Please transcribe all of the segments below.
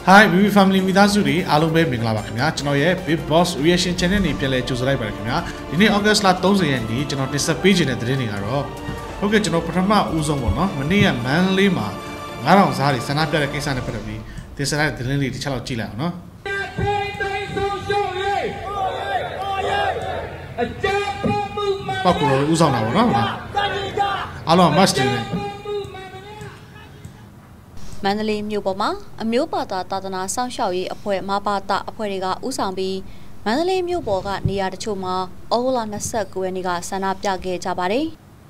Hi, Vivi Family မိသားစုတွေအားလုံးပဲမင်္ဂလာပါခင်ဗျာကျွန်တော်ရဲ့ Big Boss Reaction Channel နေပြန်လဲကြိုဆိုလိုက်ပါရခင်ဗျာဒီနေ့ August လ30ရက်နေ့ကျွန်တော်တင်ဆက်ပေးခြင်းတဲ့သတင်းတွေကတော့ဟုတ်ကဲ့ကျွန်တော်ပထမဦးဆုံးပေါ့နော်မနေ့ကမန်လေးမှာ9000စားတွေဆန္ဒပြတဲ့ကိစ္စနဲ့ပတ်သက်ပြီးတင်ဆက်တဲ့သတင်းလေးတစ်ချက်လောက်ကြည့်လိုက်အောင်နော်ပောက်ကူလို့ဦးဆောင်တာပေါ့နော်အားလုံး must တယ်မန္တလေးမြို့ပေါ်မှာအမျိုးဘာသာသာသနာစောင့်ရှောက်ရေးအဖွဲ့မဘာသာအဖွဲ့တွေကဥဆောင်ပြီးမန္တလေးမြို့ပေါ်ကနေရာတချို့မှာဩဂုတ်လ29ရက်နေ့ကဆန္ဒပြခဲ့ကြပါတယ်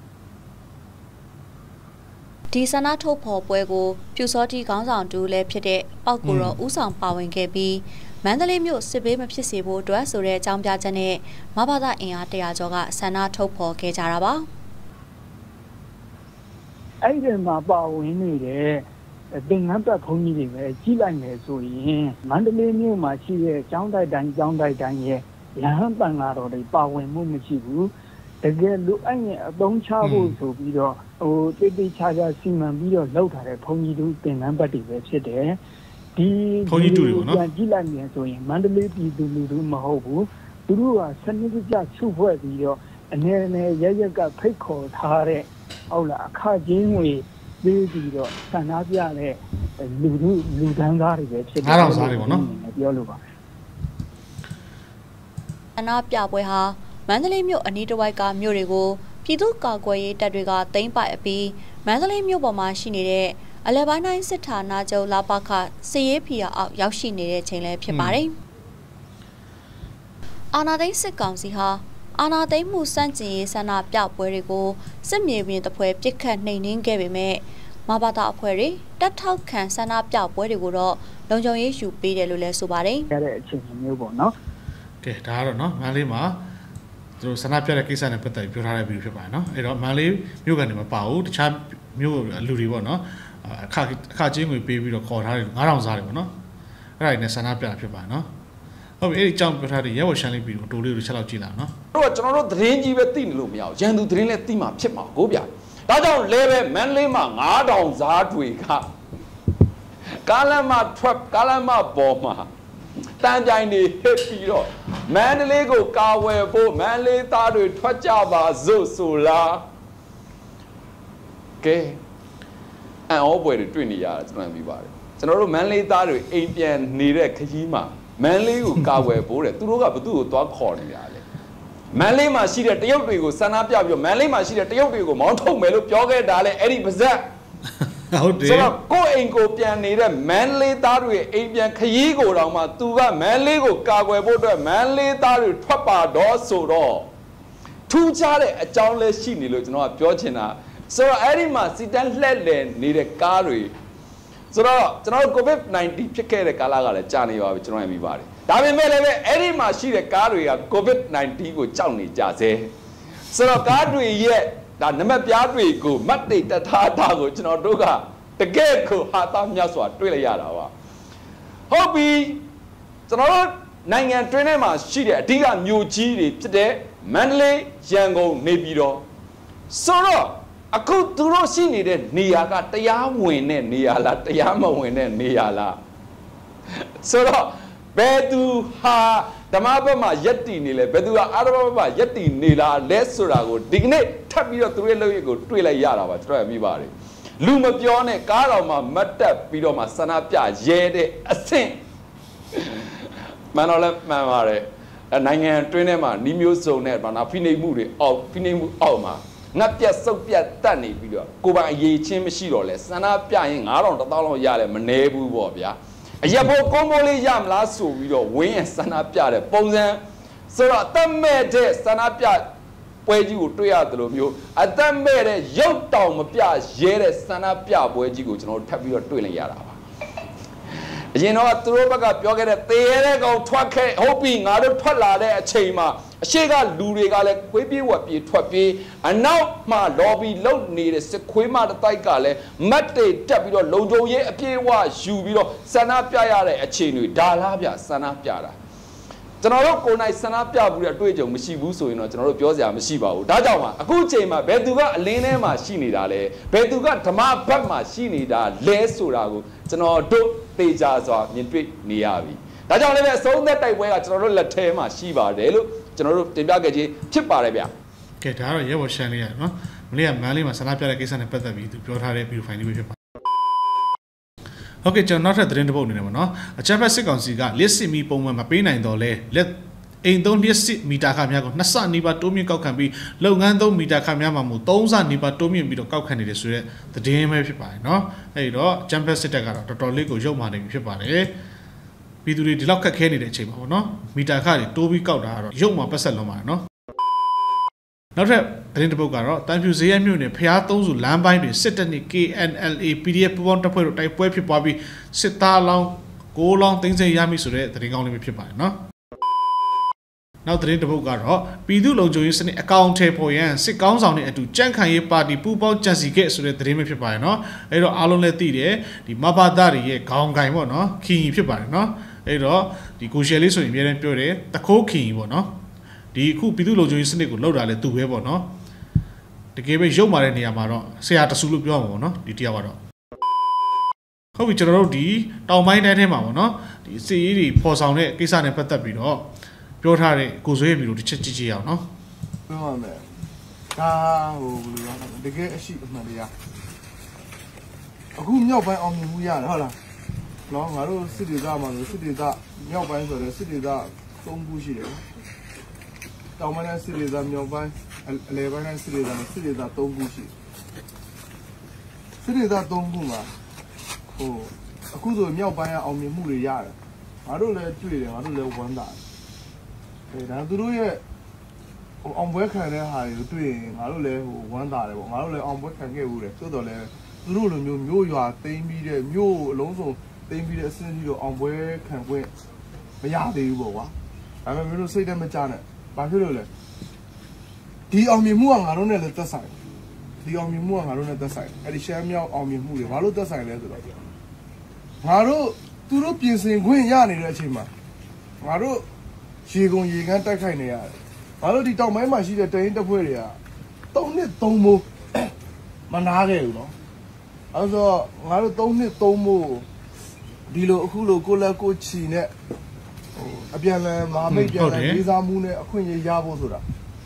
။ဒီဆန္ဒထုတ်ဖော်ပွဲကိုပြူစောတိခေါင်းဆောင်တူလည်းဖြစ်တဲ့ပောက်ကိုရောဥဆောင်ပါဝင်ခဲ့ပြီးမန္တလေးမြို့စစ်ဘေးမဖြစ်စေဖို့အတွက်ဆိုတဲ့အကြောင်းပြချက်နဲ့မဘာသာအင်အား100ကျော်ကဆန္ဒထုတ်ဖော်ခဲ့ကြတာပါ။အဲ့ဒီမှာပါဝင်နေတဲ့သင်္ကန်းပတ်ဘုန်းကြီးတွေပဲကြီးလိုက်မယ်ဆိုရင်မန္တလေးမြို့မှာရှိတဲ့ကျောင်းတိုက်တိုင်းရဲ့ရဟန်းပန်လာတော်တွေပါဝင်မှုမရှိဘူးတကယ်လူအဲ့ရဲ့အသုံးချဖို့ဆိုပြီးတော့တိတိကျကျစီမံပြီးတော့လုပ်ထားတဲ့ဘုန်းကြီးတို့သင်္ကန်းပတ်တွေပဲဖြစ်တယ်ဒီဘုန်းကြီးတို့ပေါ့နော်ကြီးလိုက်မယ်ဆိုရင်မန္တလေးပြည်သူလူထုမဟုတ်ဘူးသူတို့ကစနစ်တကျစုဖွဲ့ပြီးတော့အနေနဲ့ရရကဖိတ်ခေါ်ထားတဲ့ဟုတ်လားအခချင်းငွေပြီးပြီးတော့ဆန္ဒပြတဲ့လူတန်းသားတွေပဲဖြစ်တယ်9000စားတွေပေါ့နော်ပြောလို့ပါဆန္ဒပြပွဲဟာမန္တလေးမြို့အနီးတစ်ဝိုက်ကမြို့တွေကိုပြည်သူ့ကာကွယ်ရေးတပ်တွေကသိမ်းပိုက်အပြီးမန္တလေးမြို့ပေါ်မှာရှိနေတဲ့အလဲပိုင်းတိုင်းစစ်ဌာနချုပ်လာပခစစ်ရေးဖီယာအောက်ရောက်ရှိနေတဲ့ချိန်လည်းဖြစ်ပါတယ်အာဏာသိမ်းစစ်ကောင်စီဟာအာဏာသိမ်းမှုစန့်ကျင်ရေးဆန္ဒပြပွဲတွေကိုစစ်မြေပြင်တပွဲပြစ်ခတ်နှိမ်နင်းခဲ့ပေမဲ့မဘာသာအဖွဲ့တွေတက်ထောက်ခံဆန္ဒပြပွဲတွေကိုတော့လုံခြုံရေးယူပေးတယ်လို့လည်းဆိုပါတယ်။အဲ့တဲ့အချိန်မျိုးပေါ့နော်။ကဲဒါကတော့နော်မန္တလေးမှာသူတို့ဆန္ဒပြတဲ့ကိစ္စနဲ့ပတ်သက်ပြီးပြောထားတဲ့ဗီဒီယိုဖြစ်ပါတယ်နော်။အဲ့တော့မန္တလေးမြို့ကနေမပါဘူးတခြားမြို့လူတွေပေါ့နော်။အခချင်းငွေပေးပြီးတော့ခေါ်ထားတယ်9000စားတယ်ပေါ့နော်။အဲ့ဒါနဲ့ဆန္ဒပြတာဖြစ်ပါတယ်နော်။ဟုတ်ပြီအဲ့ဒီအကြောင်းပြောထားတဲ့ရဲဘော်ရှမ်းလေးဗီဒီယိုတိုလေးကိုချက်လောက်ကြည့်လာနော်။တို့ကကျွန်တော်တို့သတင်းကြီးပဲသိနေလို့မရဘူး။ရန်သူသတင်းလည်းသိမှဖြစ်မှာကိုဗျာ။ဒါကြောင့်လဲပဲမန္တလေးမှာ9000ဇားတွေကကားလမ်းမထွက်ကားလမ်းမပေါ်မှာတန်ကြိုင်တွေဟစ်ပြီးတော့မန္တလေးကိုကာဝယ်ဖို့မန္တလေးသားတွေထွက်ကြပါစို့ဆိုလားကဲအန်ဩပွဲတွေတွေ့နေရတယ်ကျွန်တော်ပြပါတယ်ကျွန်တော်တို့မန္တလေးသားတွေအိမ်ပြန်နေတဲ့ခကြီးမှာမန္တလေးကိုကာဝယ်ဖို့တဲ့သူတို့ကဘသူ့ကိုသွားခေါ်နေတာလဲမန္တလေးမှာရှိတဲ့တရုတ်တွေကိုဆန္ဒပြပြီးတော့မန္တလေးမှာရှိတဲ့တရုတ်တွေကိုမောင်းထုတ်မယ်လို့ပြောခဲ့တာလေအဲ့ဒီပါဇက်ဟုတ်တယ်ဆိုတော့ကိုယ့်အိမ်ကိုပြန်နေတဲ့မန္တလေးသားတွေအိမ်ပြန်ခရီးကိုတောင်မှသူကမန္တလေးကိုကာကွယ်ဖို့အတွက်မန္တလေးသားတွေထွက်ပါတော့ဆိုတော့ထူးခြားတဲ့အကြောင်းလဲရှိနေလို့ကျွန်တော်ကပြောချင်တာဆိုတော့အဲ့ဒီမှာစီတန်းလှည့်လည်နေတဲ့ကားတွေဆိုတော့ကျွန်တော်တို့ COVID-19 ဖြစ်ခဲ့တဲ့ကာလကလည်းကြာနေပါပြီကျွန်တော်ရမိပါတယ်ဒါပေမဲ့လည်းအဲ့ဒီမှာရှိတဲ့ကားတွေက COVID-19 ကိုကြောက်နေကြစေဆိုတော့ကားတွေရဲ့ဒါနံပါတ်ပြားတွေကိုမတ်တိတ်တထားတာကိုကျွန်တော်တို့ကတကယ်ကိုဟာသားမြတ်စွာတွေ့လိုက်ရတာပါဟုတ်ပြီကျွန်တော်တို့နိုင်ငံတွင်းထဲမှာရှိတဲ့အဓိကမြို့ကြီးတွေဖြစ်တဲ့မန္တလေးရန်ကုန်နေပြည်တော်ဆိုတော့အခုသူတို့ရှိနေတဲ့နေရာကတရားဝင်တဲ့နေရာလားတရားမဝင်တဲ့နေရာလားဆိုတော့ဘယ်သူဟာဓမ္မဘက်မှာယက်တီနေလဲဘယ်သူကအာရဘဘက်မှာယက်တီနေလားလဲဆိုတာကိုဒီကနေ့ထပ်ပြီးတော့သူရဲ့လုပ်ရကိုတွေ့လိုက်ရတာပါကျွန်တော်မြင်ပါတယ်လူမပြောနဲ့ကားတော်မှာမတ်တက်ပြီးတော့မှဆန္ဒပြရဲတဲ့အဆင့်မှန်တော့လဲမှန်ပါတယ်နိုင်ငံတွင်းထဲမှာနှီးမျိုးစုံနဲ့ဘာနာဖိနှိပ်မှုတွေဖိနှိပ်မှုအောက်မှာငတ်ပြတ်စုပ်ပြတ်တတ်နေပြီးတော့ကိုယ်ပိုင်အရေးချင်းမရှိတော့လဲဆန္ဒပြရင်9000 1000လောက်ရတယ်မနှဲဘူးပေါ့ဗျာအရက်ဖို့ကုန်းမိုးလေးရမလားဆိုပြီးတော့ဝင်းရဆန္ဒပြတဲ့ပုံစံဆိုတော့အသက်မဲ့တဲ့ဆန္ဒပြပွဲကြီးကိုတွေ့ရတယ်လို့မျိုးအသက်မဲ့တဲ့ရုပ်တောင်မပြရဲတဲ့ဆန္ဒပြပွဲကြီးကိုကျွန်တော်တို့ထပ်ပြီးတော့တွေ့လိုက်ရတာပါအရင်တော့သူတို့ဘက်ကပြောခဲ့တဲ့သေရတဲ့ကောင်ထွက်ခဲ့ဟုတ်ပြီငါတို့ထွက်လာတဲ့အချိန်မှာအရှိကလူတွေကလည်းခွေးပြေးဝက်ပြေးထွက်ပြေးအနောက်မှာ lobby လုပ်နေတဲ့စစ်ခွေးမတတိုက်ကလည်းမတ်တေတက်ပြီးတော့လုံခြုံရေးအပြေးဝယူပြီးတော့ဆန္ဒပြရတဲ့အခြေအနေဒါလားဗျဆန္ဒပြတာကျွန်တော်တို့ကိုယ်နိုင်ဆန္ဒပြဘူးတဲ့အတွေ့အကြုံမရှိဘူးဆိုရင်တော့ကျွန်တော်တို့ပြောစရာမရှိပါဘူးဒါကြောင့်မှအခုချိန်မှာဘယ်သူကအလင်းထဲမှာရှိနေတာလဲဘယ်သူကဓမ္မဘက်မှာရှိနေတာလဲဆိုတာကိုကျွန်တော်တို့သိကြစွာမြင်တွေ့နေရပြီဒါကြောင့်လည်းပဲအဆုံးသက်တိုက်ပွဲကကျွန်တော်တို့လက်ထဲမှာရှိပါတယ်လို့ကျွန်တော်တို့တင်ပြခဲ့ခြင်းဖြစ်ပါတယ်ဗျာကဲဒါကတော့ရဲဘော်ရှန်လေးရနော်မနေ့ကမန်းလေးမှာဆန္ဒပြတဲ့ကိစ္စနဲ့ပတ်သက်ပြီးသူပြောထားတဲ့ဗီဒီယိုဖိုင်လေးပဲဖြစ်ပါတယ်ဟုတ်ကဲ့ကျွန်တော်နောက်ထပ်သတင်းတစ်ပုဒ်အနေနဲ့ပေါ့နော်အချမ်းဖက်စစ်ကောင်စီကလက်စစ်မီပုံမှန်မပေးနိုင်တော့လဲလက်အိမ်သုံးလက်စစ်မီတာခများကို2ဆနီးပါးတိုးမြင့်ကောက်ခံပြီးလုပ်ငန်းသုံးမီတာခများမှာမို့3ဆနီးပါးတိုးမြင့်ပြီးတော့ကောက်ခံနေတယ်ဆိုတဲ့သတင်းပဲဖြစ်ပါတယ်နော်အဲဒီတော့အချမ်းဖက်စစ်တပ်ကတော့တော်တော်လေးကိုရုပ်မာနေပြီဖြစ်ပါတယ်ပြည်သူတွေဒီလောက်ခက်ခဲနေတဲ့အချိန်မှာပေါ့နော်မီတာခတွေတိုးပြီးကောက်တာကတော့ရုပ်မာပတ်ဆက်လုံးပါတယ်နော်နောက်ထပ်သတင်းတစ်ပုဒ်ကတော့တန်ဖြူဈေးရမြို့နယ်ဖျားသုံးစုလမ်းပိုင်းတွင်စစ်တပ်နှင့် KNLA PDF ပူးပေါင်းတပ်ဖွဲ့တို့တိုက်ပွဲဖြစ်ပွားပြီးစစ်သားလောင်း6လောင်းသိမ်းဆည်းရမိဆိုတဲ့သတင်းကောင်းလေးပဲဖြစ်ပါတယ်နော်နောက်သတင်းတစ်ပုဒ်ကတော့ပြည်သူ့လုံခြုံရေးစနစ်အကောင့်ထဲပေါ်ရန်စစ်ကောင်းဆောင်နဲ့အတူကြန့်ခိုင်ရေးပါတီပူးပေါင်းကြံစီခဲ့ဆိုတဲ့သတင်းပဲဖြစ်ပါတယ်နော်အဲ့တော့အားလုံးလည်းသိတယ်ဒီမဘာသားတွေရဲ့ခေါင်းကိုင်ပေါ့နော်ခီဖြစ်ပါတယ်နော်အဲ့တော့ဒီကိုရှယ်လေးဆိုရင်အများနဲ့ပြောတယ်တခိုးခီပေါ့နော်ဒီအခုပြည်သူ့လုံခြုံရေးစနစ်ကိုလောက်တာလဲသူပဲပေါ့နော်တကယ်ပဲရုပ်မာတဲ့နေရာမှာတော့ဆရာတဆူလို့ပြောမှာပေါ့နော်ဒီတရားကတော့ဟုတ်ပြီကျွန်တော်တို့ဒီတောင်ပိုင်းတိုင်းထဲမှာပေါ့နော်ဒီစီရေးတွေပေါ်ဆောင်တဲ့ကိစ္စနဲ့ပတ်သက်ပြီးတော့ပြောထားတဲ့ကိုဆွေးဗီဒီယိုတစ်ချက်ကြည့်ကြည့်အောင်နော်ပြောပါမယ်ဒါဟိုဘယ်လိုလဲတကယ်အရှိအမှန်တရားအခုမြောက်ပိုင်းအောင်မြင်မှုရတယ်ဟုတ်လားနော်ငါတို့စစ်ဒေသမှာလို့စစ်ဒေသမြောက်ပိုင်းဆိုတော့စစ်ဒေသ3ခုရှိတယ်တောင်ပိုင်းနဲ့စစ်ဒေသမြောက်ပိုင်းအလယ်ပိုင်းနဲ့စစ်ဒေသ3ခုရှိစစ်ဒေသ3ခုမှာဟိုအခုဆိုမြောက်ပိုင်းကအောင်မြင်မှုတွေရတယ်ငါတို့လည်းတွေ့တယ်ငါတို့လည်းဝမ်းသာတယ်ဒါသူတို့ရဲ့ဟိုအောင်ပွဲခံတဲ့ဟာတွေကိုတွေ့ရင်ငါတို့လည်းဟိုဝမ်းသာတယ်ပေါ့ငါတို့လည်းအောင်ပွဲခံခဲ့ဘူးတယ်သို့တော်လည်းသူတို့လိုမျိုးမြို့ရွာသိမ်းပြီးတဲ့မြို့အလုံးစုံသိမ်းပြီးတဲ့အစင်းကြီးတော့အောင်ပွဲခံခွင့်မရသေးဘူးပေါ့ကွာဒါပေမဲ့မင်းတို့စိတ်ထဲမကြနဲ့ဘာဖြစ်လို့လဲဒီအောင်မြင်မှုကငါတို့နဲ့လည်းသက်ဆိုင်ဒီအောင်မြင်မှုကငါတို့နဲ့သက်ဆိုင်အဲ့ဒီရှမ်းမြောက်အောင်မြင်မှုတွေဘာလို့သက်ဆိုင်လဲဆိုတော့ငါတို့သူတို့ပြင်ဆင်ခွင့်ရနေတဲ့အချိန်မှာငါတို့ရေကုန်ရေကန်းတိုက်ခိုက်နေရတယ်ငါတို့ဒီတောင်ပိုင်းမှာရှိတဲ့တရင်တပ်ဖွဲ့တွေက3နှစ်3မိုးမနာခဲ့ဘူးနော်အဲ့တော့ငါတို့3နှစ်3မိုးဒီလိုအခုလိုကိုလက်ကိုချီနဲ့ဟိုအပြန်လန်မာမိတ်ပြန်လန်လေးစားမှုနဲ့အခွင့်အရေးရဖို့ဆိုတာ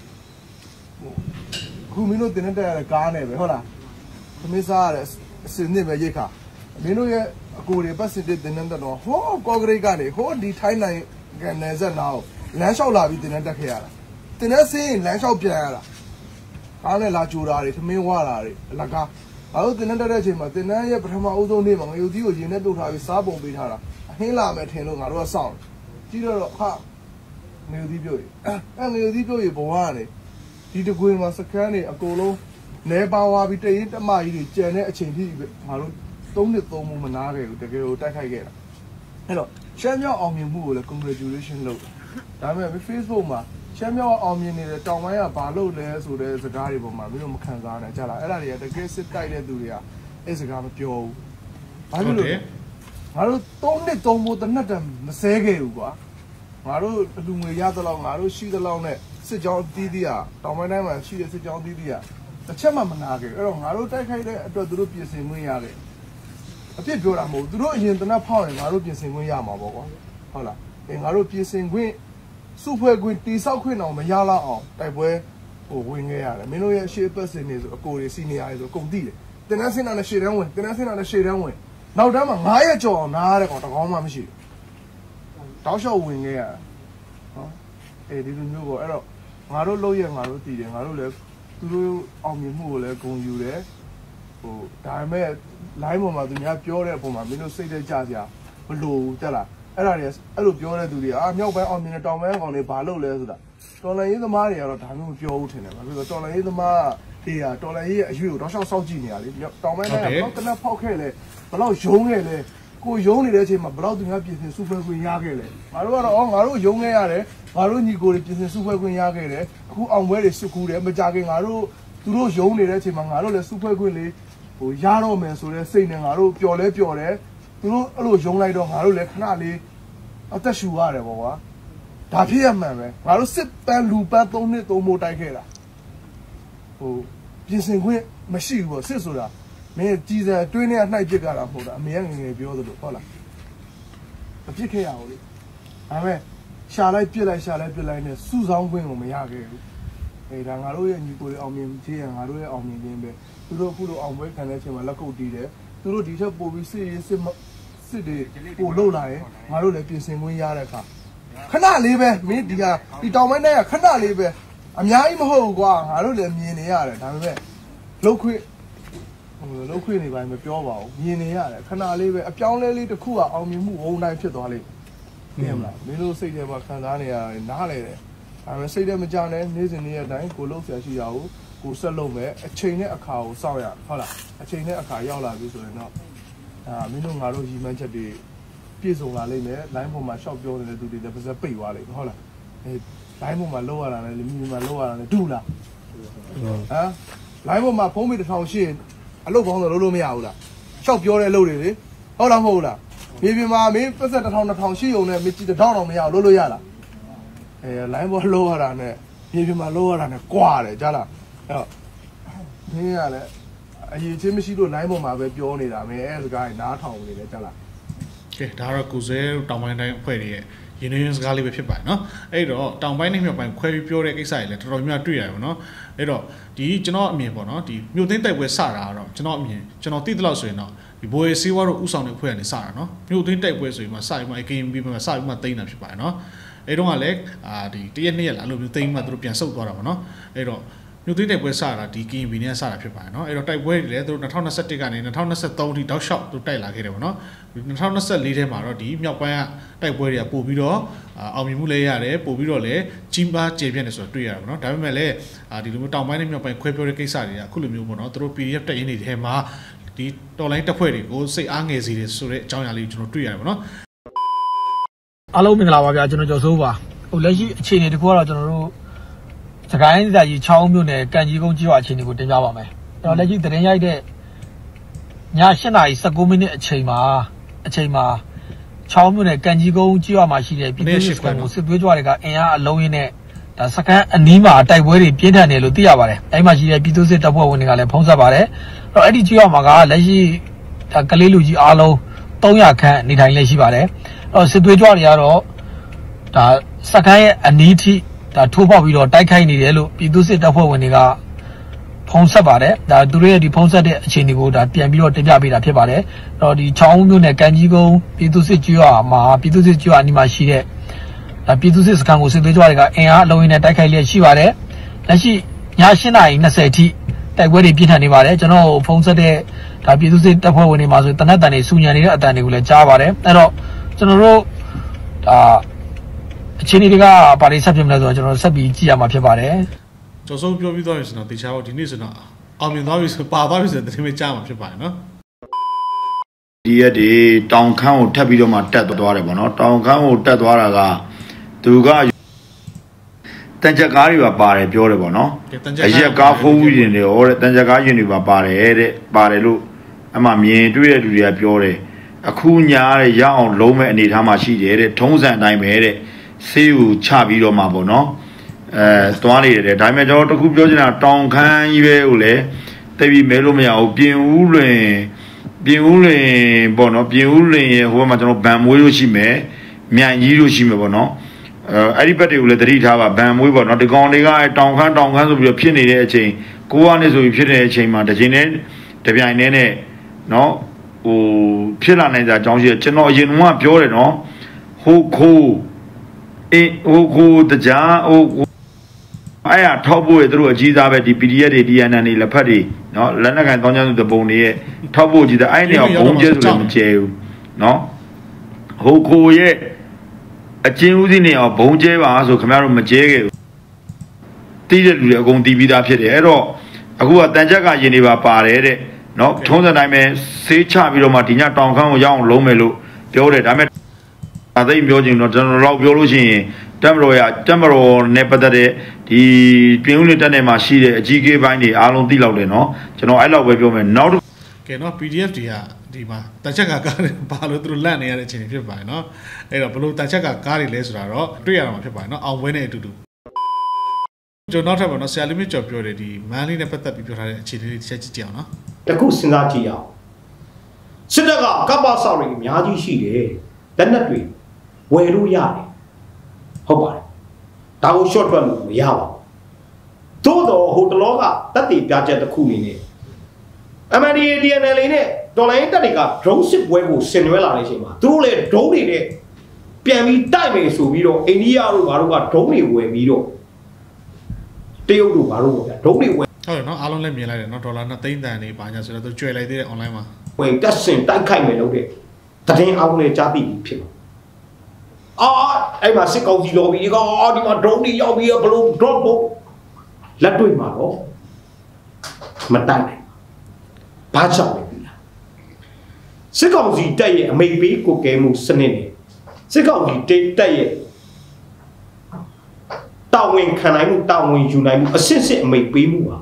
ခုမင်းတို့တင်တဲ့ရတဲ့ကားနဲ့ပဲဟုတ်လားသမီးစားရတဲ့အစင်းနဲ့ပဲရိတ်ခါမင်းတို့ရဲ့အကိုတွေပတ်စစ်တဲ့တင်တဲ့တော့ဟောကော့ဂရိတ်ကနေဟောဒီထိုင်းနိုင်ကနေဆက်နာကိုလမ်းလျှောက်လာပြီးတင်တဲ့တက်ခဲ့ရတာတင်တဲ့စင်းလမ်းလျှောက်ပြန်ရတာကားနဲ့လာကြိုတာတွေသမင်းဝါတာတွေအလကားအဲ့လိုတင်တဲ့တဲ့အချိန်မှာတင်တဲ့ရဲ့ပထမအဦးဆုံးနေ့မှာငရုတ်သီးကိုရင်နဲ့ပြုတ်ထားပြီးစားပုံပေးထားတာအဟင်းလာမယ်ထင်လို့ငါတို့ကစောင့်ကြည့်တော့ဟာငရုတ်သီးပြုတ်ငရုတ်သီးပြုတ်ရေဘဝကနေဒီတကွေမှာစကန်းတွေအကုန်လုံးလဲပါဝါပြီးတရင်တမကြီးတွေကြံတဲ့အချိန်ထိငါတို့3နှစ်3မိုးမနာခဲ့ဘူးတကယ်ကိုတိုက်ခိုက်ခဲ့တာအဲ့တော့ရှမ်းမြောက်အောင်မြင်မှုကိုလည်း congratulation လုပ်ဒါပေမဲ့ Facebook မှာရှမ်းမြောက်အောင်မြင်နေတဲ့တောင်ပိုင်းကဘာလုပ်လဲဆိုတဲ့စကားတွေပေါ်မှာမင်းတို့မခံစားနိုင်ကြလားအဲ့ဒါတွေကတကယ်စစ်တိုက်တဲ့သူတွေကအဲ့စကားမပြောဘူးဘာလို့လဲငါတို့3နှစ်3မိုးတနတ်တမဆဲခဲ့ဘူးကွာငါတို့အလူငွေရသလောက်ငါတို့ရှိသလောက်နဲ့စစ်ကြောင်းတီးတီးอ่ะတောင်ပိုင်းတိုင်းမှာရှိတဲ့စစ်ကြောင်းတီးတီးอ่ะတစ်ချက်မှမနာခဲ့အဲ့တော့ငါတို့တိုက်ခိုက်တဲ့အတွက်သူတို့ပြင်ဆင်ခွင့်ရတယ်အဖြစ်ပြောတာမဟုတ်သူတို့အရင်တနတ်ဖောက်ရင်ငါတို့ပြင်ဆင်ခွင့်ရမှာပေါ့ကွာဟုတ်လားငါတို့ပြင်ဆင်ခွင့်စုဖွဲ့ခွင့်တိဆောက်ခွင့်တော့မရလောက်အောင်တိုက်ပွဲဟိုဝင်ခဲ့ရတယ်မင်းတို့ရဲ့ရှေ့ပတ်စင်နေဆိုအကိုတွေစီနီယာတွေဆိုကုန်တိတယ်တင်နန်းစင်တာနဲ့ရှေ့တန်းဝင်တင်နန်းစင်တာနဲ့ရှေ့တန်းဝင်နောက်တန်းမှာ9ရက်ကျော်အောင်နားရတဲ့ကောင်တကောင်းမှမရှိဘူးတောက်လျှောက်ဝင်ခဲ့ရဟောဒီလိုမျိုးပေါ့အဲ့တော့ငါတို့လုပ်ရငါတို့တည်တယ်ငါတို့လည်းသူတို့အောင်မြင်မှုကိုလည်းဂုဏ်ယူတယ်ဟိုဒါပေမဲ့ line ပေါ်မှာသူများပြောတဲ့အပေါ်မှာမင်းတို့စိတ်ထဲကြစရာမလိုဘူးတက်လားအဲ့ဒါတွေအဲ့လိုပြောတဲ့သူတွေမြောက်ပိုင်းအောင်မြင်တဲ့တောင်ပိုင်းကောင်တွေဘာလုပ်လဲဆိုတာတော်လန်ရေးသမားတွေကတော့ဒါမျိုးမပြောဘူးထင်တယ်ဘာဖြစ်လို့တော်လန်ရေးသမားတွေကတော်လန်ရေးရဲ့အရွေးကိုတောက်လျှောက်စောင့်ကြည့်နေရလေတောင်ပိုင်းကဘလောက်တနက်ဖောက်ခဲ့လဲဘလောက်ယုံခဲ့လဲကိုယုံနေတဲ့အချိန်မှာဘလောက်သူများပြင်ဆင်စုဖွဲ့ခွင့်ရခဲ့လဲငါတို့ကတော့ငါတို့ယုံခဲ့ရတယ်ငါတို့ညီကိုတွေပြင်ဆင်စုဖွဲ့ခွင့်ရခဲ့တယ်အခုအောင်ပွဲတွေစုကူးတယ်မကြခင်ငါတို့သူတို့ယုံနေတဲ့အချိန်မှာငါတို့လည်းစုဖွဲ့ခွင့်လေးဟိုရတော့မယ်ဆိုတဲ့စိတ်နဲ့ငါတို့ပျော်လဲပျော်တယ်သူတို့အဲ့လိုယုံလိုက်တော့ငါတို့လည်းခဏလေးအသက်ရှူရတယ်ပေါ့ကွာဒါဖြစ်ရမှန်ပဲငါတို့စစ်ပန်းလူပန်း3နှစ်3မိုးတိုက်ခဲ့တာဟိုပြင်ဆင်ခွင့်မရှိဘူးပေါ့စစ်ဆိုတာမင်းကြီးစံတွင်းနဲ့နှိုက်ပစ်ကြတာမဟုတ်တာအမေကငယ်ပြောသလိုဟုတ်လားမပစ်ခဲ့ရဘူးလေဒါပေမဲ့ရှာလိုက်ပြစ်လိုက်ရှာလိုက်ပြစ်လိုက်နဲ့စုဆောင်းခွင့်ကိုမရခဲ့ဘူးဒါငါတို့ရဲ့ညီကိုတွေအောင်မြင်ခြင်းရငါတို့ရဲ့အောင်မြင်ခြင်းပဲသူတို့အခုလိုအောင်ပွဲခံတဲ့အချိန်မှာလက်ကုပ်တီးတယ်သူတို့ဒီထက်ပိုပြီးစစ်တွေပို့လို့လာရင်ငါတို့လည်းပြင်ဆင်ခွင့်ရတဲ့အခါခဏလေးပဲမင်းဒီတောင်ပိုင်းတိုင်းကခဏလေးပဲအများကြီးမဟုတ်ဘူးကွာငါတို့လည်းမြင်နေရတယ်ဒါပေမဲ့လှုပ်ခွင့်နေပိုင်းမပြောပါဘူးမြင်နေရတယ်ခဏလေးပဲအပြောင်းလဲလေးတစ်ခုကအောင်မြင်မှုဝုန်းတိုင်းဖြစ်သွားလိမ့်မယ်မလားမင်းတို့စိတ်ထဲမှာခံစားနေရတယ်နားလေတယ်ဒါပေမဲ့စိတ်ထဲမကြနဲ့နေ့စဉ်နေ့ရက်တိုင်းကိုလှုပ်ဆရာရှိတာကိုဆက်လုပ်မယ်အချိန်နဲ့အခါကိုစောင့်ရဟုတ်လားအချိန်နဲ့အခါရောက်လာပြီဆိုရင်တော့မင်းတို့ငါတို့ရည်မှန်းချက်တွေပြည့်စုံလာလိမ့်မယ် line ပေါ်မှာရှောက်ပြောနေတဲ့သူတွေလည်းပါစက်ပိတ်သွားလိမ့်မယ်ဟုတ်လားline ပေါ်မှာလောက်ရတာလည်းမိမှာလောက်ရတာလည်းဒူလားline ပေါ်မှာဖုန်းမေး1000ရှိအလုပ်ကောင်းတော့လုပ်လို့မရဘူးလားရှောက်ပြောတဲ့အလုပ်တွေလေဟုတ်လားမဟုတ်လားမြေပြင်မှာမင်းပတ်သက်1000 2000ရှိုံနဲ့မကြည့်1000တော့မရဘူးလုပ်လို့ရလားline ပေါ်လောက်ရတာနဲ့မြေပြင်မှာလောက်ရတာနဲ့ကွာတယ်ကြားလားအဲ့တော့မင်းကလည်းအရေးချင်းမရှိလို့ line ပေါ်မှာပဲပြောနေတာမင်းအဲစကားကြီးနားထောင်နေတယ်ကြားလားကဲဒါတော့ကိုစဲတောင်ပိုင်းတိုင်းအဖွဲ့တွေရဲ့ရင်းနှီးစကားလေးပဲဖြစ်ပါတယ်နော်အဲ့တော့တောင်ပိုင်းနဲ့မြောက်ပိုင်းခွဲပြီးပြောတဲ့ကိစ္စတွေလည်းတော်တော်များများတွေ့ရတယ်ပေါ့နော်အဲ့တော့ဒီကျွန်တော်အမြင်ပေါ့နော်ဒီမြို့သိမ်းတိုက်ပွဲစတာကတော့ကျွန်တော်အမြင်ကျွန်တော်သိသလောက်ဆိုရင်တော့ဒီဘိုးရေးစီးဝါတို့ဥဆောင်တဲ့အဖွဲ့ကနေစတာနော်မြို့သိမ်းတိုက်ပွဲဆိုရင်မှစပြီးမှ KMB မှာစပြီးမှသိမ်းတာဖြစ်ပါတယ်နော်အဲ့တော့ကလည်းဒီတရက်နှစ်ရက်လာလို့မြို့သိမ်းမှသူတို့ပြန်ဆုတ်သွားတာပေါ့နော်အဲ့တော့မြို့သိမ်းတိုက်ပွဲစတာဒီ KMB နဲ့စတာဖြစ်ပါတယ်နော်အဲ့တော့တိုက်ပွဲတွေလည်းသူတို့2021ကနေ2023ထိတောက်လျှောက်သူတိုက်လာခဲ့တယ်ပေါ့နော်2024ထဲမှာတော့ဒီမြောက်ပိုင်းကတိုက်ပွဲတွေကပို့ပြီးတော့အောင်မြင်မှုလည်းရတယ်ပို့ပြီးတော့လည်းကြီးမားကျေပြန့်နေဆိုတော့တွေ့ရတာပေါ့နော်ဒါပေမဲ့လည်းဒီလိုမျိုးတောင်ပိုင်းနဲ့မြောက်ပိုင်းခွဲပြောတဲ့ကိစ္စတွေကအခုလိုမျိုးပေါ့နော်သူတို့ PDF တက်ရင်းတွေထဲမှာဒီတော်လိုင်းတက်ဖွဲ့တွေကိုစိတ်အားငယ်စေတယ်ဆိုတဲ့အကြောင်းအရာလေးကျွန်တော်တွေ့ရတယ်ပေါ့နော်အားလုံးမင်္ဂလာပါဗျာကျွန်တော်ကျော်စိုးပါဟိုလက်ရှိအခြေအနေတခုကတော့ကျွန်တော်တို့စကိုင်းစာကြီး6မြို့နယ်ကန်ကြီးကုန်းကြီးရွာအခြေအနေကိုတင်ပြပါမယ်ကျွန်တော်လက်ရှိသတင်းရိုက်တဲ့ည8:19 မိနစ်အချိန်မှာ6မြို့နယ်ကန်ကြီးကုန်းကြီးရွာမှာရှိတဲ့ပြည်သူ့စစ်ကိုစစ်သွေးကြွတွေကအင်အားအလုံးရင်းနဲ့ဒါစကန်အနီးမှာတိုက်ပွဲတွေပြင်းထန်တယ်လို့သိရပါတယ်အဲဒီမှာရှိတဲ့ပြည်သူ့စစ်တပ်ဖွဲ့ဝင်တွေကလည်းဖုံးဆက်ပါတယ်အဲ့ဒီကြီးရွာမှာကလက်ရှိဒါကလေးလူကြီးအားလုံး300ခန့်နေထိုင်လျက်ရှိပါတယ်စစ်သွေးကြွတွေကတော့ဒါစကန်ရဲ့အနီးထိဒါထိုးပေါက်ပြီးတော့တိုက်ခိုက်နေတယ်လို့ပြည်သူ့စစ်တပ်ဖွဲ့ဝင်တွေကဖုံးဆက်ပါတယ်ဒါသူတို့ရဲ့ဒီဖုံးဆက်တဲ့အခြေအနေကိုဒါပြန်ပြီးတော့တင်ပြပေးတာဖြစ်ပါတယ်အဲ့တော့ဒီ6မြို့နယ်ကန်ကြီးကုန်းပြည်သူ့စစ်ကျွော်မှာပြည်သူ့စစ်ကျွော်အနီးမှာရှိတဲ့ဒါပြည်သူ့စစ်စခန်းကိုစစ်သွေးကြွတွေကအင်အားအလုံးရင်းနဲ့တိုက်ခိုက်လျက်ရှိပါတယ်လက်ရှိည8:20ထိတိုက်ပွဲတွေပြင်းထန်နေပါတယ်ကျွန်တော်ဖုံးဆက်တဲ့ဒါပြည်သူ့စစ်တပ်ဖွဲ့ဝင်တွေမှာဆိုတနက်တန်တွေစူညံနေတဲ့အတန်တွေကိုလည်းကြားပါတယ်အဲ့တော့ကျွန်တော်တို့ဒါအခြေအနေတွေကဘာတွေဆက်ဖြစ်မလဲဆိုတော့ကျွန်တော်ဆက်ပြီးကြည့်ရမှာဖြစ်ပါတယ်ကျော်စိုးပြောပြီးသွားပြီဆိုတော့တေချာတော့ဒီနေ့ဆိုတော့အောင်မြင်သွားပြီဆိုပါသွားပြီဆိုတဲ့သတင်းပဲကြားမှာဖြစ်ပါတယ်နော်ဒီရက်ဒီတောင်ခမ်းကိုထပ်ပြီးတော့မှတက်သွားတယ်ပေါ့နော်တောင်ခမ်းကိုတက်သွားတာကသူကတန်ချက်ကားတွေပါပါတယ်ပြောတယ်ပေါ့နော်အရက်ကားဖိုးဝီရင်တွေဟောတဲ့တန်ချက်ကားရင်တွေပါပါတယ်တဲ့ပါတယ်လို့အမှမြင်တွေ့တဲ့လူတွေကပြောတယ်အခုညာတဲ့ရအောင်လုံးမဲ့အနေထားမှာရှိတယ်တဲ့ထုံးစံအတိုင်းပဲတဲ့ဆေးကိုချပြီးတော့မှပေါ့နော်သွားနေတယ်ဒါပေမဲ့ကျွန်တော်တခုပြောချင်တာတောင်ခမ်းကြီးပဲကိုလည်းတိတ်ပြီးမဲလို့မရဘူးပြင်ဦးလွင်ပေါ့နော်ပြင်ဦးလွင်ရဲ့ဟိုမှာကျွန်တော်ဗန်မွေးလို့ရှိမယ်မြိုင်ကြီးလို့ရှိမယ်ပေါ့နော်အဲ့ဒီဘက်တွေကိုလည်းသတိထားပါဗန်မွေးပေါ့နော်ဒီကောင်တွေကတောင်ခမ်းဆိုပြီးတော့ဖြစ်နေတဲ့အချိန်ကိုကနေဆိုပြီးဖြစ်နေတဲ့အချိန်မှာတစ်ချိန်နဲ့တပြိုင်တည်းနဲ့နော်ဟိုဖြစ်လာနိုင်တဲ့အကြောင်းရှိတယ်ကျွန်တော်အရင်ကပြောတယ်နော်ဟိုခိုးတကြားအဲ့ရထောက်ဖို့ရသူတို့အကြီးသားပဲဒီ PDF တွေ DNN တွေလက်ဖက်တွေနော်လက်နက်ကန်တောင်းကျမ်းသူတပုံတွေရဲ့ထောက်ဖို့ကြီးတဲ့အဲ့နေအောင်ဘုံကျဲဆိုလည်းမကျဲဘူးနော်ဟိုခိုးရဲ့အချင်းဦးစီးနေအောင်ဘုံကျဲပါဆိုခင်ဗျားတို့မကျဲခဲ့ဘူးတီးတဲ့လူတွေအကုန်တီးပြီးသားဖြစ်တယ်အဲ့တော့အခုကတန်ချက်ကရင်တွေပါပါတယ်တဲ့နော်ထုံးစံတိုင်းပဲဆေးချပြီးတော့မှဒီညတောင်ခမ်းကိုရောက်အောင်လုံးမယ်လို့ပြောတယ်ဒါပေမဲ့အသိပြောချင်တော့ကျွန်တော်လောက်ပြောလို့ရှိရင်တက်မတော်နဲ့ပတ်သက်တဲ့ဒီပြင်ဦးလွင်တက်နယ်မှာရှိတဲ့အကြီးအကဲပိုင်းတွေအားလုံးသိလောက်တယ်နော်ကျွန်တော်အဲ့လောက်ပဲပြောမယ်နောက်ကဲနော် PDF တွေကဒီမှာတန်ချက်ကကားတွေဘာလို့သူတို့လန့်နေရတဲ့အချိန်ဖြစ်ပါတယ်နော်အဲ့တော့ဘလို့တန်ချက်ကကားတွေလဲဆိုတာတော့တွေ့ရမှာဖြစ်ပါတယ်နော်အောင်ဝဲနေအတူတူကျွန်တော်ထပ်ပါနော်ဆရာလေးမြင့်ကျော်ပြောတယ်ဒီမန်လေးနဲ့ပတ်သက်ပြီးပြောထားတဲ့အခြေအနေလေးတစ်ချက်ကြည့်ကြအောင်နော်တခုစဉ်းစားကြည့်အောင်စစ်တပ်ကကပ္ပဆောက်တွေအများကြီးရှိတယ်လက်နက်တွေဝယ်လို့ရတယ်ဟုတ်ပါတယ်ဒါကို short ထွက်လို့မရပါဘူးသို့တော့ဟိုတလောကတက်တည်ပြချက်တစ်ခုနေနဲ့ MNDAA DNL နဲ့တော်လိုင်းတက်တွေက drone စစ်ပွဲကိုဆင်နွှဲလာတဲ့အချိန်မှာသူတို့လည်း drone တွေနဲ့ပြန်ပြီးတိုက်မယ်ဆိုပြီးတော့အိန္ဒိယတို့ဘာတို့က drone တွေဝယ်ပြီးတော့တရုတ်တို့ဘာတို့ပေါ့ဗျာ drone တွေဝယ်ဟုတ်တယ်နော်အားလုံးလည်းမြင်လိုက်တယ်နော်ဒေါ်လာ2သိန်းတန်နေပါညာဆိုတော့သူကျွဲလိုက်သေးတယ် online မှာဝင်တက်ဆင်တိုက်ခိုက်မယ်လို့တဲ့တရင်အောင်လည်းကြားသိပြီးဖြစ်မှာအဲ့မှာစစ်ကောင်စီ lobby ကဒီမှာ drone တွေရောက်ပြီးဘလို့ drop ဖို့လက်တွေ့မှာတော့မတိုက်နိုင်ဘာကြောင့်လဲပြီလားစစ်ကောင်စီတက်ရဲ့အမိတ်ပေးကိုကဲမှုစနစ်နဲ့စစ်ကောင်စီတက်ရဲ့တာဝန်ခံနိုင်မှုတာဝန်ယူနိုင်မှုအစစ်စစ်အမိတ်ပေးမှုပါ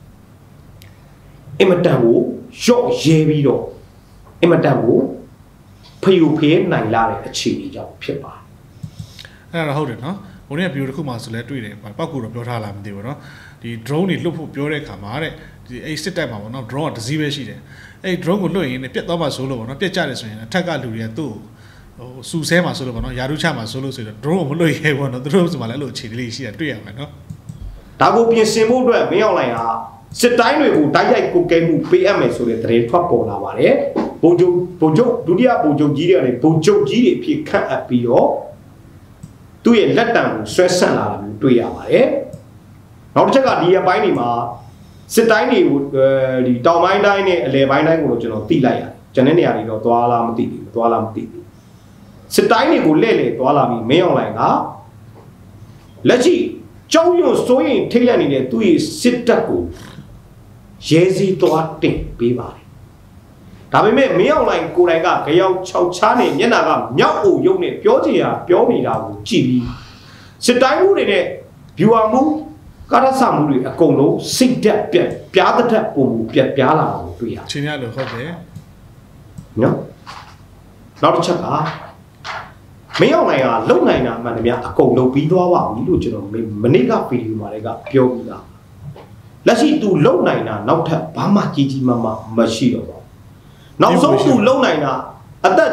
အင်မတန်ကိုရော့ရဲပြီးတော့အင်မတန်ကိုဖျူဖျဲနိုင်လာတဲ့အခြေအနေကြောင့်ဖြစ်ပါတယ်အဲ့ဒါဟုတ်တယ်နော်ဘုံနဲ့ဗီဒီယိုတစ်ခုမှဆိုလဲတွေ့တယ်ပောက်ကူတော့ပြောထားလားမသိဘူးเนาะဒီ drone တွေလွတ်ဖို့ပြောတဲ့ခါမှာတဲ့ဒီအဲ့စစ်တပ်မှာပေါ့နော် drone ကတစ်စီးပဲရှိတယ်အဲ့ drone ကိုလွတ်ရင်ပြတ်သွားမှဆိုလို့ပေါ့နော်ပြတ်ကြတယ်ဆိုရင်အထက်ကလူတွေကသူ့ဟိုစူဆဲမှာဆိုလို့ပေါ့နော်ယာရုချမှာဆိုလို့ဆိုတော့ drone ကိုမလွတ်ရဲပေါ့နော်သူတို့ဆိုမှလည်းအဲ့လိုအခြေအနေလေးရှိတာတွေ့ရမှာเนาะဒါကိုပြင်ဆင်ဖို့အတွက်မင်းအောင်လှိုင်ဟာစစ်တိုင်းတွေကိုတိုက်ရိုက်ကိုကဲမှုပေးအပ်မယ်ဆိုတဲ့သတင်းထွက်ပေါ်လာပါတယ်ဗိုလ်ချုပ်ဒုတိယဗိုလ်ချုပ်ကြီးတွေနဲ့ဗိုလ်ချုပ်ကြီးတွေအဖြစ်ခန့်အပ်ပြီးတော့သူ့ရဲ့လက်တံကိုဆွဲဆန့်လာတာမျိုးတွေ့ရပါတယ်နောက်တစ်ချက်ကဒီအပိုင်းတွေမှာစစ်တိုင်းတွေကိုဒီတောင်ပိုင်းတိုင်းနဲ့အလယ်ပိုင်းတိုင်းကိုတော့ကျွန်တော်သိလိုက်ရတယ်ကျန်တဲ့နေရာတွေတော့သွားလားမသိဘူးသွားလားမသိဘူးစစ်တိုင်းတွေကိုလှည့်သွားလာပြီးမင်းအောင်လှိုင်ကလက်ရှိကြောက်ရွံ့စိုးရင်ထိတ်လန့်နေတဲ့သူ့ရဲ့စစ်တပ်ကိုရဲစည်းသွားတင်ပေးပါတယ်ဒါပေမဲ့မင်းအောင်လှိုင်ကိုယ်တိုင်ကကြောက်6ချားနဲ့မျက်နှာကမြောက်အိုရုပ်နဲ့ပြောချင်ရပြောနေတာကိုကြည့်ပြီးစစ်တိုင်းမှုတွေနဲ့ viewer မှုကာရဆမှုတွေအကုန်လုံးစိတ်တက်ပြားတဲ့ပုံမှုပြက်ပြားလာတာကိုတွေ့ရချင်းရလို့ဟုတ်တယ်နော်နောက်တစ်ချက်ကမင်းအောင်လှိုင်ကလုံနိုင်တာမှန်တယ်ဗျအကုန်လုံးပြီးသွားပါပြီလို့ကျွန်တော်မနေ့ကဗီဒီယိုမှာလည်းကပြောပြီးသားလက်ရှိသူလုံနိုင်တာနောက်ထပ်ဘာမှကြီးမားမားမရှိတော့ပါဘူးနောက်ဆုံးသူလုံနိုင်တာအသက်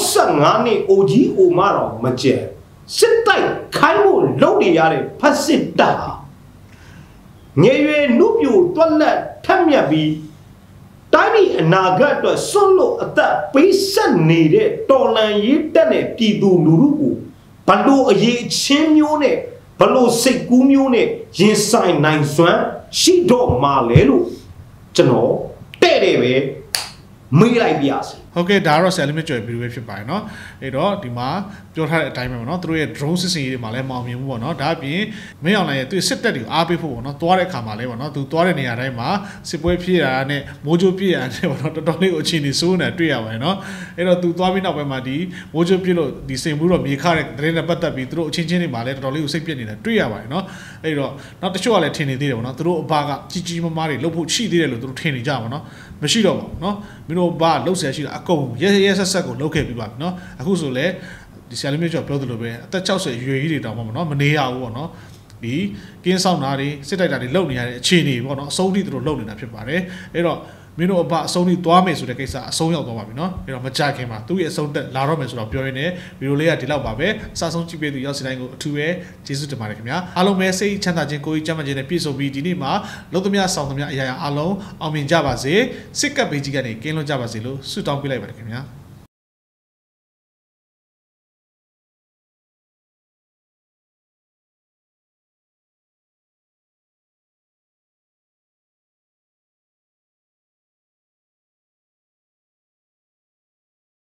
65နှစ်အိုကြီးအိုမတော်မကျန်စစ်တိုက်ခိုင်းဖို့လုံနေရတဲ့ဖက်စစ်တပ်ဟာငယ်ရွယ်နှုတ်ပြိုတွက်လက်ထက်မြက်ပြီးတိုင်းပြည်အနာဂတ်အတွက်ဆွတ်လို့အသက်ပေးဆက်နေတဲ့တော်လန်ရေးတက်တဲ့ပြည်သူလူထုကိုဘလို့အရေးချင်းမျိုးနဲ့ဘလို့စိတ်ကူးမျိုးနဲ့ရင်ဆိုင်နိုင်စွမ်းရှိတော့မှလဲလို့ကျွန်တော်တဲ့တယ်ပဲမေးလိုက်ပြစီဟုတ်ကဲ့ဒါတော့ဆယ်လီမီကျော်ဗီဒီယိုပဲဖြစ်ပါတယ်เนาะအဲ့တော့ဒီမှာပြောထားတဲ့အတိုင်းပဲပေါ့เนาะသူတို့ရဲ့ drone စစ်စင်ရေးတွေမှာလည်းမအောင်မြင်ဘူးပေါ့เนาะဒါအပြင်မင်းအောင်လှိုင်ရဲ့သူစစ်တပ်တွေကိုအားပေးဖို့ပေါ့เนาะသွားတဲ့အခါမှာလည်းပေါ့เนาะသူသွားတဲ့နေရာတိုင်းမှာစစ်ပွဲဖြစ်တာနဲ့မိုးကြိုးပြည့်တာနဲ့ပေါ့เนาะတော်တော်လေးကိုအခြေအနေဆိုးနေတာတွေ့ရပါတယ်เนาะအဲ့တော့သူသွားပြီးနောက်ပိုင်းမှာဒီမိုးကြိုးပြည့်လို့ဒီစိန်ဘူးတော့မြေခတဲ့သတင်းနဲ့ပတ်သက်ပြီးသူတို့အချင်းချင်းတွေမှာလည်းတော်တော်လေးကိုစိတ်ပြည့်နေတာတွေ့ရပါတယ်เนาะအဲ့တော့နောက်တချို့ကလည်းထင်နေသေးတယ်ပေါ့เนาะသူတို့အဘကကြီးမားတွေလှုပ်ဖို့ရှိသေးတယ်လို့သူတို့ထင်နေကြပါเนาะမရှိတော့ပါဘူးเนาะမင်းတို့ဘာလှုပ်ဆရာရှိတာအကုန်ရဲဆက်ကိုလှုပ်ခဲ့ပြီးပါပြီเนาะအခုဆိုလဲဒီဆရာလေးမျိုးကျော်ပြောသလိုပဲအသက်60အရွယ်ကြီးတွေတောင်မှမနော်မနေရဘူးပေါ့နော်ဒီကင်းဆောင်တာတွေစစ်တိုက်တာတွေလုပ်နေရတဲ့အခြေအနေပေါ့နော်အဆုံးထိသူတို့လုပ်နေတာဖြစ်ပါတယ်အဲ့တော့မင်းတို့အဘအဆုံးထိသွားမယ်ဆိုတဲ့ကိစ္စအဆုံးရောက်သွားပါပြီနော်အဲ့တော့မကြခင်မှာသူ့ရဲ့အဆုံးသက်လာတော့မယ်ဆိုတော့ပြောရင်းနဲ့ဗီဒီယိုလေးကဒီလောက်ပါပဲစာဆုံးကြည့်ပေးသူရောက်စီတိုင်းကိုအထူးပဲကျေးဇူးတင်ပါတယ်ခင်ဗျာအားလုံးပဲစိတ်ချမ်းသာခြင်းကိုယ်ကြီးကျန်းမာခြင်းနဲ့ပြည့်စုံပြီးဒီနေ့မှာလုံးသမျှဆောင်သမျှအရာအားလုံးအောင်မြင်ကြပါစေစစ်ကပ်ဘေးကြီးကနေကင်းလွတ်ကြပါစေလို့ဆုတောင်းပေးလိုက်ပါတယ်ခင်ဗျာ